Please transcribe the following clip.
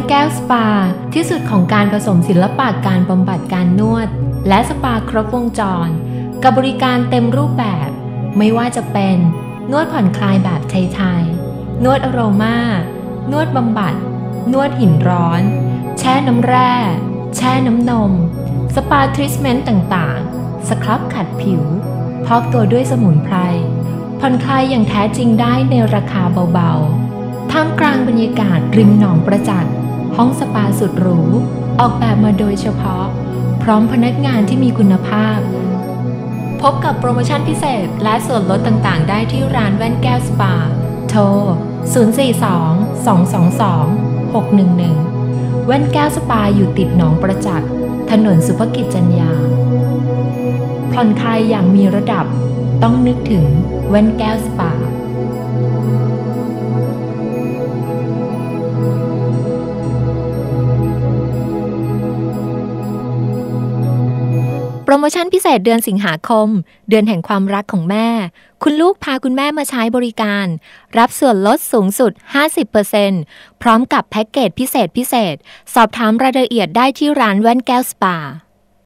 แก้วสปาที่สุดของการผสมศิลปะการบำบัดการนวดและสปาครบวงจรกับบริการเต็มรูปแบบไม่ว่าจะเป็นนวดผ่อนคลายแบบไทยๆนวดอโรมานวดบำบัดนวดหินร้อนแช่น้ำแร่แช่น้ำนมสปาทรีทเมนต์ต่างๆสครับขัดผิวพอกตัวด้วยสมุนไพรผ่อนคลายอย่างแท้จริงได้ในราคาเบาๆท่ามกลางบรรยากาศริมหนองประจักษ์ห้องสปาสุดหรูออกแบบมาโดยเฉพาะพร้อมพนักงานที่มีคุณภาพพบกับโปรโมชั่นพิเศษและส่วนลดต่างๆได้ที่ร้านแว่นแก้วสปาโทร 042-222-611 แว่นแก้วสปาอยู่ติดหนองประจักษ์ถนนสุภกิจจัญญาผ่อนคลายอย่างมีระดับต้องนึกถึงแว่นแก้วสปาโปรโมชั่นพิเศษเดือนสิงหาคมเดือนแห่งความรักของแม่คุณลูกพาคุณแม่มาใช้บริการรับส่วนลดสูงสุด 50% พร้อมกับแพ็กเกจพิเศษสอบถามรายละเอียดได้ที่ร้านแว่นแก้วสปา